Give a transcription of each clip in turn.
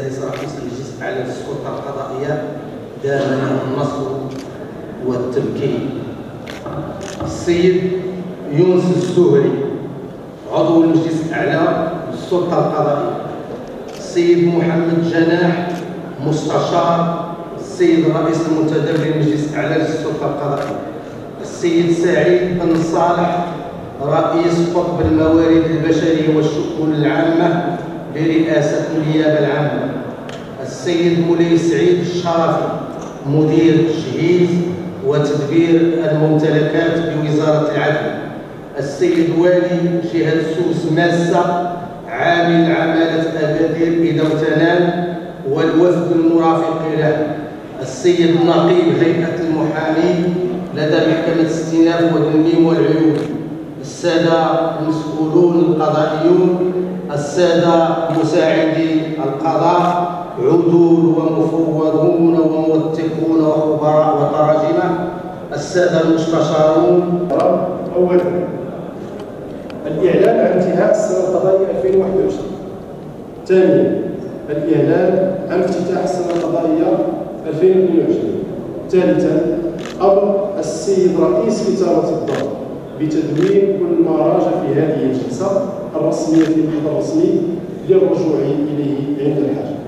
العزيز رئيس المجلس الأعلى للسلطة القضائية دامنا النصر والتمكين، السيد يونس الزهري عضو المجلس الأعلى للسلطة القضائية، السيد محمد جناح مستشار السيد الرئيس المنتدب للمجلس الأعلى للسلطة القضائية، السيد سعيد بن صالح رئيس قطب الموارد البشرية والشؤون العامة برئاسة النيابة العامة، السيد مولاي سعيد الشرفي مدير تجهيز وتدبير الممتلكات بوزارة العدل، السيد والي جهة سوس ماسة عامل عمالة أكادير إدوتنان والوفد المرافق له، السيد نقيب هيئة المحامي لدى محكمة استئناف والتنميم والعيون، السادة المسؤولون القضائيون، السادة مساعدي القضاء، عدول ومفوضون وموثقون وخبراء وتراجمة، السادة المستشارون. أولا الإعلان عن انتهاء السنة القضائية 2021. ثانيا الإعلان عن افتتاح السنة القضائية 2022. ثالثا أمر السيد رئيس إدارة الدار بتدوين كل ما راج في هذه الجلسة الرسمية في المحضر الرسمي للرجوع إليه عند الحاجة.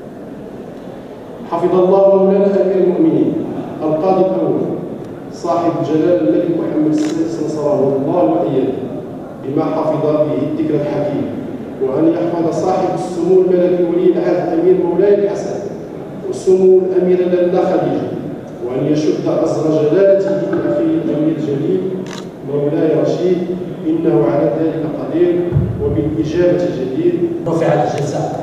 حفظ الله مولانا أمير المؤمنين القاضي الأول صاحب الجلالة الملك محمد السادس نصره الله وأيده بما حفظ به الذكر الحكيم، وأن يحفظ صاحب السمو الملكي ولي العهد أمير مولاي الحسن وسمو الأميرة لاله خديجة، وأن يشد أزر جلالته أخي الأمير الجليل مولاي رشيد، إنه على ذلك قدير وبالإجابة جدير. رفعت الجلسة.